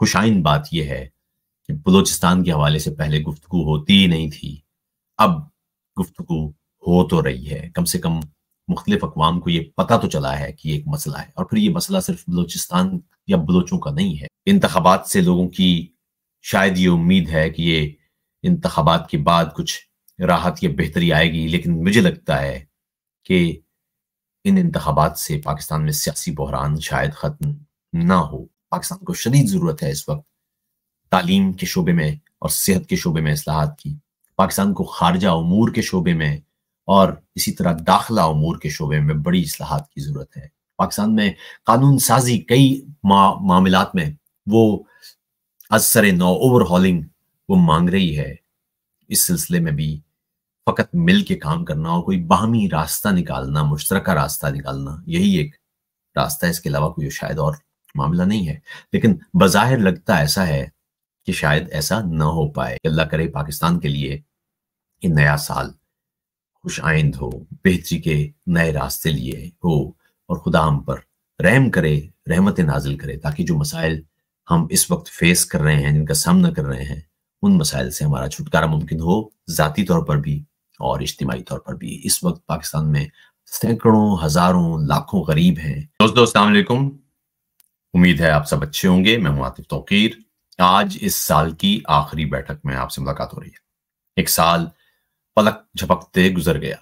खुशाइन बात यह है कि बलूचिस्तान के हवाले से पहले गुफ्तगू होती ही नहीं थी, अब गुफ्तगू हो तो रही है। कम से कम मुख्तलिफ अक़वाम को ये पता तो चला है कि ये एक मसला है, और फिर ये मसला सिर्फ बलूचिस्तान या बलोचों का नहीं है। इंतखाबात से लोगों की शायद ये उम्मीद है कि ये इंतखाबात के बाद कुछ राहत या बेहतरी आएगी, लेकिन मुझे लगता है कि इन इंतखाबात से पाकिस्तान में सियासी बहरान शायद ख़त्म ना हो। पाकिस्तान को शदीद ज़रूरत है इस वक्त तालीम के शोबे में और सेहत के शोबे में इस्लाहात की। पाकिस्तान को खारजा उमूर के शोबे में और इसी तरह दाखिला उमूर के शोबे में बड़ी इस्लाहात की ज़रूरत है। पाकिस्तान में कानून साजी कई मामलात में वो असर नौ ओवरहॉलिंग वो मांग रही है। इस सिलसिले में भी फ़कत मिल के काम करना और कोई बाहमी रास्ता निकालना, मुश्तरका रास्ता निकालना, यही एक रास्ता है। इसके अलावा कोई शायद और मामला नहीं है। लेकिन बज़ाहिर लगता ऐसा है कि शायद ऐसा न हो पाए। अल्लाह करे पाकिस्तान के लिए ये नया साल खुश आइंद हो, बेहतरी के नए रास्ते लिए हो, और खुदा हम पर रहम करे, रहमत नाजिल करे, ताकि जो मसाइल हम इस वक्त फेस कर रहे हैं, जिनका सामना कर रहे हैं, उन मसाइल से हमारा छुटकारा मुमकिन हो, ज़ाती तौर पर भी और इज्तिमाई तौर पर भी। इस वक्त पाकिस्तान में सैकड़ों, हज़ारों, लाखों गरीब हैं। दोस्तों अस्सलाम वालेकुम, उम्मीद है आप सब अच्छे होंगे। मैं हूं आतिफ तौकीर। आज इस साल की आखिरी बैठक में आपसे मुलाकात हो रही है। एक साल पलक झपकते गुजर गया,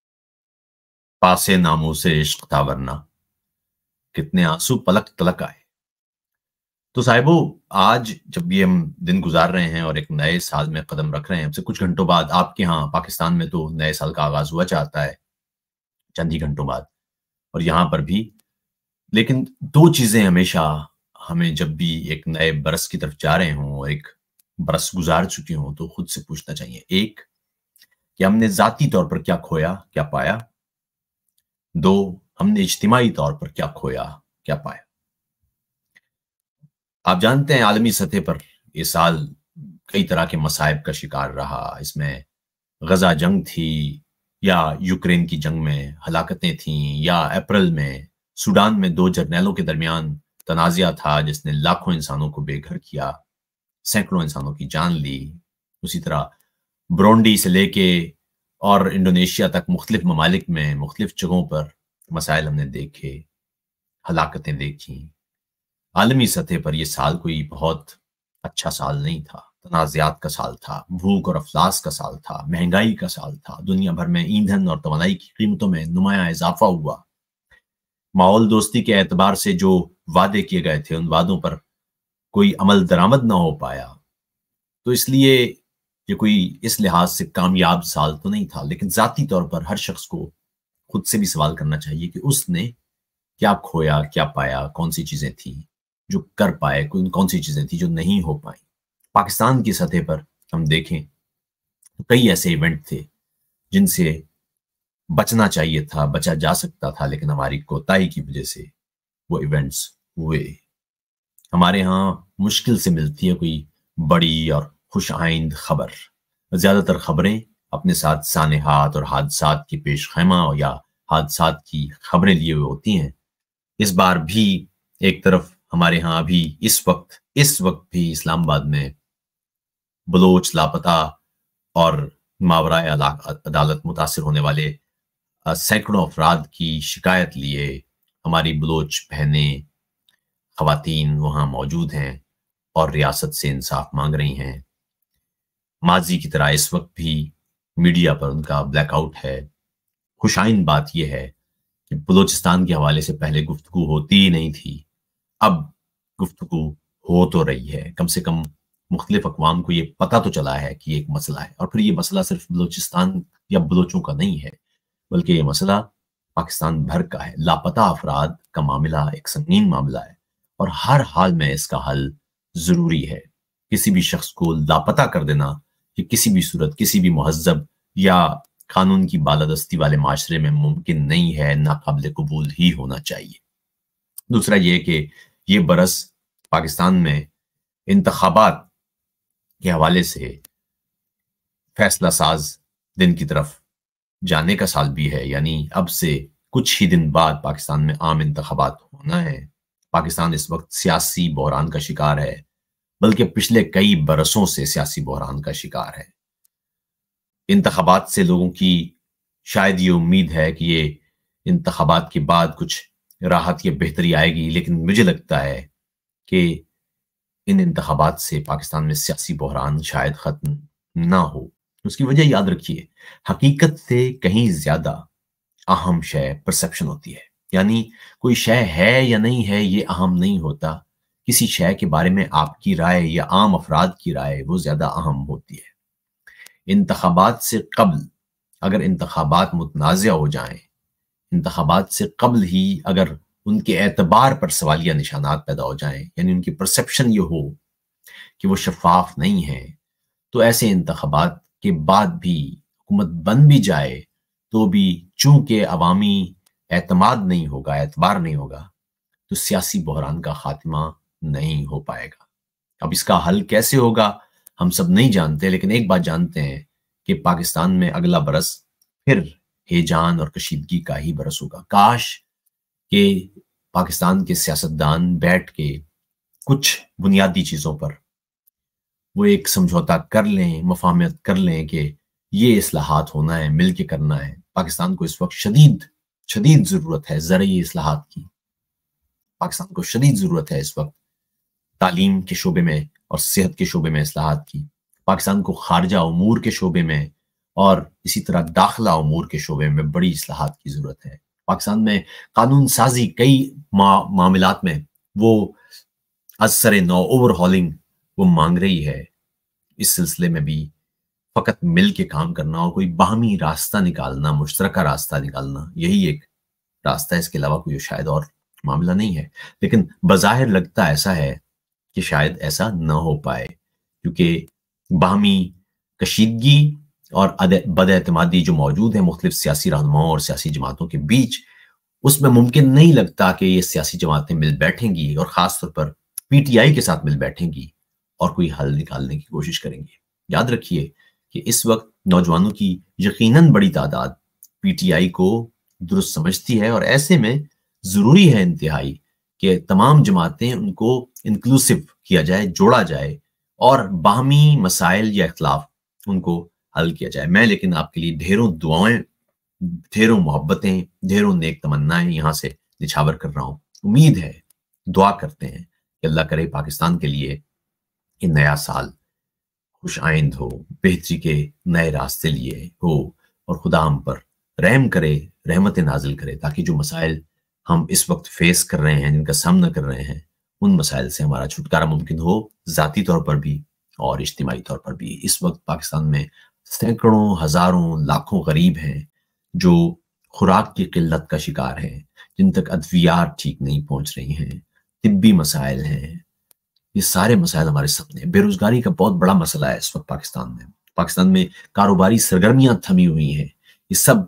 पासे नामों से इश्क था वरना, कितने आंसू पलक तलक आए। तो साहिबो, आज जब ये हम दिन गुजार रहे हैं और एक नए साल में कदम रख रहे हैं, हमसे कुछ घंटों बाद, आपके यहाँ पाकिस्तान में तो नए साल का आगाज हुआ चाहता है चंद ही घंटों बाद, और यहाँ पर भी। लेकिन दो चीजें हमेशा हमें, जब भी एक नए बरस की तरफ जा रहे हों और एक बरस गुजार चुके हों, तो खुद से पूछना चाहिए। एक, कि हमने जाती तौर पर क्या खोया, क्या पाया। दो, हमने इज्तिमाई तौर पर क्या खोया, क्या पाया। आप जानते हैं आलमी सतह पर ये साल कई तरह के मसाइब का शिकार रहा। इसमें गजा जंग थी, या यूक्रेन की जंग में हलाकतें थीं, या अप्रैल में सूडान में दो जर्नैलों के दरमियान तनाज़ा था जिसने लाखों इंसानों को बेघर किया, सैकड़ों इंसानों की जान ली। उसी तरह ब्रोंडी से लेके और इंडोनेशिया तक मुख्तलिफ ममालिक में मुख्तलिफ जगहों पर मसाइल हमने देखे, हलाकतें देखी। आलमी सतह पर यह साल कोई बहुत अच्छा साल नहीं था। तनाज़ात का साल था, भूख और अफलास का साल था, महंगाई का साल था। दुनिया भर में ईंधन और तवानाई की कीमतों में नुमाया इजाफा हुआ। माहौल दोस्ती के एतबार से जो वादे किए गए थे, उन वादों पर कोई अमल दरामद ना हो पाया। तो इसलिए ये कोई इस लिहाज से कामयाब साल तो नहीं था। लेकिन जाती तौर पर हर शख्स को खुद से भी सवाल करना चाहिए कि उसने क्या खोया, क्या पाया, कौन सी चीजें थी जो कर पाए, कौन सी चीजें थी जो नहीं हो पाई। पाकिस्तान की सतह पर हम देखें तो कई ऐसे इवेंट थे जिनसे बचना चाहिए था, बचा जा सकता था, लेकिन हमारी कोताही की वजह से वो इवेंट्स हुए। हमारे यहाँ मुश्किल से मिलती है कोई बड़ी और खुश आइंद खबर। ज्यादातर खबरें अपने साथ सानेहात और हादसात की पेश खैमा या हादसात की खबरें लिए हुए होती हैं। इस बार भी एक तरफ हमारे यहाँ अभी इस वक्त भी इस्लामाबाद में बलोच लापता और मावराए अदालत मुतासिर होने वाले सैकड़ों अफराद की शिकायत लिए हमारी बलोच बहनें, खवातीन वहाँ मौजूद हैं और रियासत से इंसाफ मांग रही हैं। माजी की तरह इस वक्त भी मीडिया पर उनका ब्लैकआउट है। खुशाइन बात यह है कि बलूचिस्तान के हवाले से पहले गुफ्तगू होती ही नहीं थी, अब गुफ्तगू हो तो रही है। कम से कम मुख्तलिफ अक़वाम को ये पता तो चला है कि ये एक मसला है, और फिर ये मसला सिर्फ बलूचिस्तान या बलोचों का नहीं है, बल्कि ये मसला पाकिस्तान भर का है। लापता अफराद का मामला एक संगीन मामला है और हर हाल में इसका हल जरूरी है। किसी भी शख्स को लापता कर देना ये किसी भी सूरत, किसी भी महज़्ज़ब या कानून की बालादस्ती वाले माशरे में मुमकिन नहीं है, नाकाबिल कबूल ही होना चाहिए। दूसरा ये कि ये बरस पाकिस्तान में इंतखाबात के हवाले से फैसला साज दिन की तरफ जाने का साल भी है। यानी अब से कुछ ही दिन बाद पाकिस्तान में आम इंतखाबात होना है। पाकिस्तान इस वक्त सियासी बहरान का शिकार है। बल्कि पिछले कई बरसों से सियासी बहरान का शिकार है। इंतखाबात से लोगों की शायद ये उम्मीद है कि ये इंतखाबात के बाद कुछ राहत या बेहतरी आएगी, लेकिन मुझे लगता है कि इन इंतखाबात से पाकिस्तान में सियासी बहरान शायद खत्म ना हो। उसकी वजह याद रखिए, हकीकत से कहीं ज्यादा अहम शय परसेप्शन होती है। यानी कोई शय है या नहीं है ये अहम नहीं होता, किसी शय के बारे में आपकी राय या आम अफराद की राय वो ज्यादा अहम होती है। इंतखाबात से कबल अगर इंतखाबात मुतनाज़ा हो जाएं, इंतखाबात से कबल ही अगर उनके एतबार पर सवालिया निशानात पैदा हो जाएं, यानी उनकी परसेप्शन ये हो कि वो शफाफ नहीं है, तो ऐसे इंतखाबात के बाद भी हुकूमत बन भी जाए तो भी चूंकि अवामी एतमाद नहीं होगा, एतबार नहीं होगा, तो सियासी बहरान का खात्मा नहीं हो पाएगा। अब इसका हल कैसे होगा हम सब नहीं जानते, लेकिन एक बात जानते हैं कि पाकिस्तान में अगला बरस फिर हेजान और कशीदगी का ही बरस होगा। काश कि पाकिस्तान के सियासतदान बैठ के कुछ बुनियादी चीजों पर वो एक समझौता कर लें, मफाहमत कर लें कि ये इस्लाहात होना है, मिल के करना है। पाकिस्तान को इस वक्त शदीद शदीद जरूरत है ज़रई इस्लाहात की। पाकिस्तान को शदीद जरूरत है इस वक्त तालीम के शोबे में और सेहत के शोबे में इस्लाहात की। पाकिस्तान को खारजा उमूर के शोबे में और इसी तरह दाखिला उमूर के शोबे में बड़ी इस्लाहात की जरूरत है। पाकिस्तान में कानून साजी कई मामलात में वो असर नौ ओवरहॉलिंग वो मांग रही है। इस सिलसिले में भी फकत मिल के काम करना और कोई बाहमी रास्ता निकालना, मुश्तरका रास्ता निकालना, यही एक रास्ता है। इसके अलावा कोई शायद और मामला नहीं है। लेकिन बज़ाहिर लगता ऐसा है कि शायद ऐसा न हो पाए, क्योंकि बाहमी कशीदगी और बदएतमादी जो मौजूद है मुख्तलिफ सियासी रहनुमाओं और सियासी जमातों के बीच, उसमें मुमकिन नहीं लगता कि ये सियासी जमातें मिल बैठेंगी और ख़ासतौर पर PTI के साथ मिल बैठेंगी और कोई हल निकालने की कोशिश करेंगी। याद रखिए कि इस वक्त नौजवानों की यकीनन बड़ी तादाद PTI को दुरुस्त समझती है और ऐसे में ज़रूरी है इंतहाई कि तमाम जमातें उनको इंक्लूसिव किया जाए, जोड़ा जाए और बाहमी मसाइल या इख्तिलाफ उनको हल किया जाए। मैं लेकिन आपके लिए ढेरों दुआएं, ढेरों मोहब्बतें, ढेरों नेक तमन्नाएं यहाँ से निछावर कर रहा हूँ। उम्मीद है, दुआ करते हैं कि अल्लाह करे पाकिस्तान के लिए ये नया साल खुश आइंद हो, बेहतरी के नए रास्ते लिए हो और खुदा हम पर रहम करे, रहमतें नाजिल करे, ताकि जो मसाइल हम इस वक्त फेस कर रहे हैं, जिनका सामना कर रहे हैं, उन मसाइल से हमारा छुटकारा मुमकिन हो, ज़ाती तौर पर भी और इज्तिमाई तौर पर भी। इस वक्त पाकिस्तान में सैकड़ों, हजारों, लाखों गरीब हैं जो खुराक की किल्लत का शिकार हैं, जिन तक अद्वियात ठीक नहीं पहुंच रही हैं, तिब्बी मसाइल हैं। ये सारे मसाइल हमारे सामने। बेरोजगारी का बहुत बड़ा मसला है इस वक्त पाकिस्तान में। पाकिस्तान में कारोबारी सरगर्मियां थमी हुई हैं। ये सब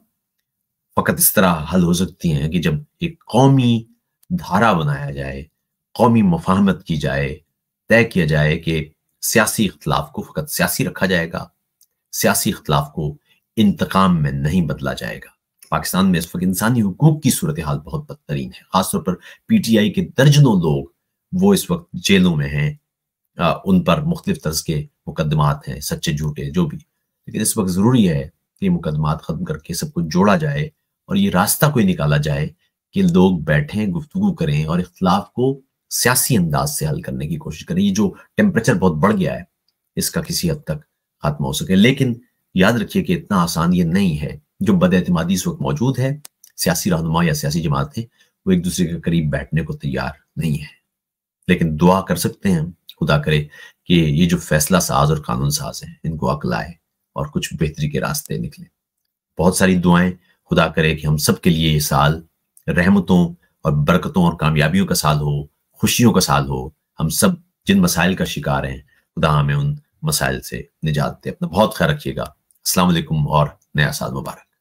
फकत इस तरह हल हो सकती हैं कि जब एक कौमी धारा बनाया जाए, कौमी मफाहमत की जाए, तय किया जाए कि सियासी इख्तलाफ को फकत सियासी रखा जाएगा, सियासी इख्तलाफ को इंतकाम में नहीं बदला जाएगा। पाकिस्तान में इस वक्त इंसानी हुकूक की सूरत हाल बहुत बदतरीन है। खासतौर पर PTI के दर्जनों लोग वो इस वक्त जेलों में हैं, उन पर मुख्तलिफ तर्ज के मुकदमात हैं, सच्चे झूठे जो भी। लेकिन इस वक्त ज़रूरी है कि मुकदमात ख़त्म करके सबको जोड़ा जाए और ये रास्ता कोई निकाला जाए कि लोग बैठें, गुफ्तगू करें और इख्तलाफ को सियासी अंदाज से हल करने की कोशिश करें। ये जो टेम्परेचर बहुत बढ़ गया है, इसका किसी हद तक खात्मा हो सके। लेकिन याद रखिए कि इतना आसान ये नहीं है। जो बदएतमादी इस वक्त मौजूद है, सियासी रहनुमा या सियासी जमातें, वो एक दूसरे के करीब बैठने को तैयार नहीं है। लेकिन दुआ कर सकते हैं, खुदा करे कि ये जो फैसला साज और कानून साज हैं, इनको अक्ल आए और कुछ बेहतरी के रास्ते निकले। बहुत सारी दुआएं। खुदा करे कि हम सब के लिए ये साल रहमतों और बरकतों और कामयाबियों का साल हो, खुशियों का साल हो। हम सब जिन मसाइल का शिकार हैं, खुदा हमें उन मसाइल से निजात दे। अपना बहुत ख्याल रखिएगा। अस्सलाम वालेकुम और नया साल मुबारक।